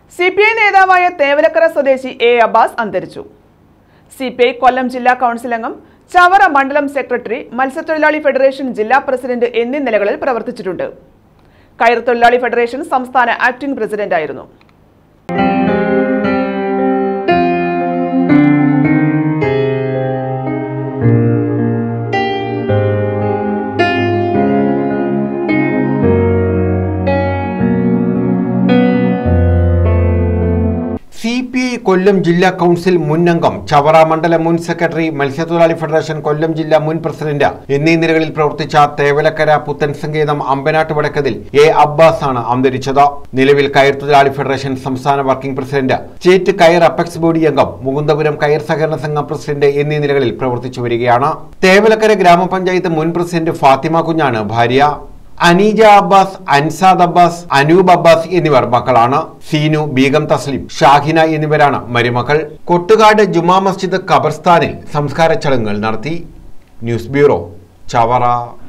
CPI നേതാവായ തേവലക്കര സ്വദേശി എ.അബ അന്തരിച്ചു. സിപിഐ കൊല്ലം ജില്ലാ കൗൺസിൽ അംഗം, ചവറ മണ്ഡലം സെക്രട്ടറി, മത്സ്യത്തൊഴിലാളി ഫെഡറേഷൻ ജില്ലാ പ്രസിഡന്റ് എന്നീ നിലകളിൽ പ്രവർത്തിച്ചിട്ടുണ്ട്. കയർ തൊഴിലാളി ഫെഡറേഷൻ സംസ്ഥാന ആക്ടിംഗ് പ്രസിഡന്റായിരുന്നു. സിപിഐ കൊല്ലം ജില്ലാ കൗൺസിൽ മുൻ അംഗം, ചവറ മണ്ഡലം മുൻ സെക്രട്ടറി, മത്സ്യത്തൊഴിലാളി ഫെഡറേഷൻ കൊല്ലം ജില്ലാ മുൻ പ്രസിഡന്റ് എന്നീ നിലകളിൽ പ്രവർത്തിച്ച തേവലക്കര പുത്തൻ സങ്കേതം അമ്പനാട്ട് വടക്കതിൽ എ.അബ ആണ് അന്തരിച്ചത്. നിലവിൽ കയർ തൊഴിലാളി ഫെഡറേഷൻ സംസ്ഥാന വർക്കിംഗ് പ്രസിഡന്റ്, സ്റ്റേറ്റ് കയർ അപ്പെക്സ് ബോഡി അംഗം, മുകുന്ദപുരം കയർ സഹകരണ സംഘം പ്രസിഡന്റ് എന്നീ നിലകളിൽ പ്രവർത്തിച്ചു വരികയാണ്. തേവലക്കര ഗ്രാമപഞ്ചായത്ത് മുൻ പ്രസിഡന്റ് ഫാത്തിമ കുഞ്ഞാണ് ഭാര്യ. അനീജ അബ്ബാസ്, അൻസാദ് അബ്ബാസ്, അനൂബ് അബ്ബാസ് എന്നിവർ മക്കളാണ്. സീനു, ബീഗം തസ്ലിം, ഷാഹിന എന്നിവരാണ് മരുമക്കൾ. കൊട്ടുകാട് ജുമാ മസ്ജിദ് ഖബർസ്ഥാനിൽ സംസ്കാര ചടങ്ങുകൾ നടത്തി. News bureau, Chavara.